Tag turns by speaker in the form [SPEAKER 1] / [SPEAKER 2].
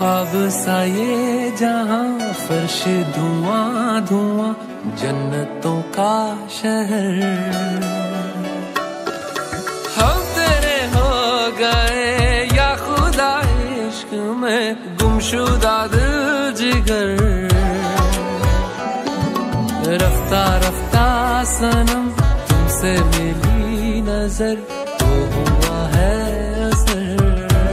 [SPEAKER 1] ख्वाब सा ये जहां, फर्श धुआं धुआं, जन्नतों का शहर। हम तेरे हो गए या खुदा इश्क में गुमशुदा दिल जिगर। रफ्ता रफ्ता सनम तुमसे मिली नजर,